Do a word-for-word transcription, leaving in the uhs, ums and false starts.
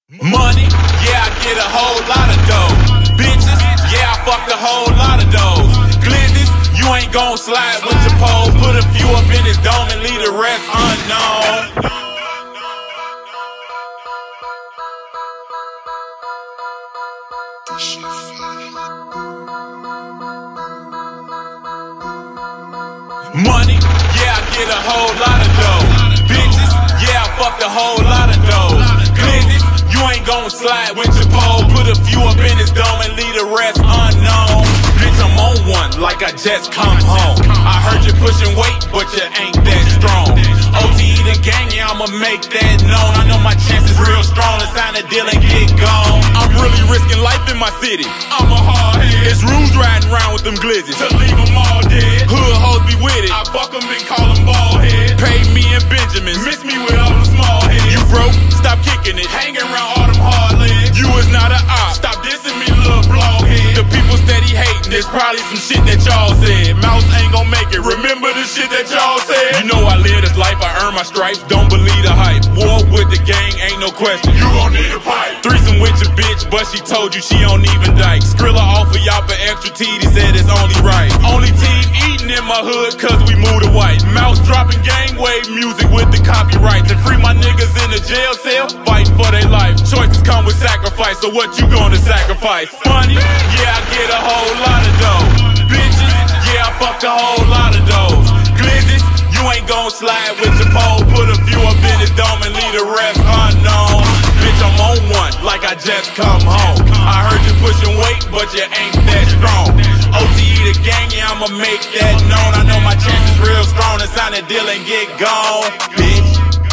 Money, yeah, I get a whole lot of dough. Bitches, yeah, I fucked a whole lot of those. Glizzies, you ain't gon' slide with your pole. Put a few up in his dome and leave the rest unknown. Money, yeah, I get a whole lot of dough. Bitches, yeah, I fucked a whole lot of those. Glizzies, you ain't gon' slide with your pole. Put a few up in his dome and leave the rest unknown. Bitch, I'm on one like I just come home. I heard you pushing weight, but you ain't that strong. O T E the gang, yeah, I'ma make that known. I know my chances real strong to sign a deal and get gone. I'm really risking life in my city. I'm a hard head. It's rules riding around with them glizzies to leave them all dead. Hood hoes be with it. I fuck them and call them bald head. Pay me in Benjamins. Miss me with all the small heads. You broke, stop kicking it. Hanging around all them hard legs. You is not an op. Stop dissing me, little blog head. The people steady hating. There's probably some shit that y'all said. Mouse ain't gon' make it. Remember the shit that y'all said. You know I live this life. I earn my stripes. Don't believe the hype. War with the gang, ain't no question. You gon' need a pipe. Threesome with your bitch, but she told you she don't even dyke. Skrilla offer y'all for extra tea. He said it's only right. Only team eating in my hood cause we move to white. Mouse dropping gang wave music with the copyrights. And free my niggas in the jail cell, fighting for their life. Choices come with sacrifice, so what you gonna sacrifice? Money? Yeah, I get a whole lot of dough. Bitches? Yeah, I fucked a whole lot of those. Glizzies? You ain't gon' slide with your pole. Put a few up in his dome and leave the rest unknown. Bitch, I'm on one like I just come home. I heard you pushing weight, but you ain't that strong. O T E the gang, yeah, I'ma make that known. I know my chances real strong to sign a deal and get gone, bitch.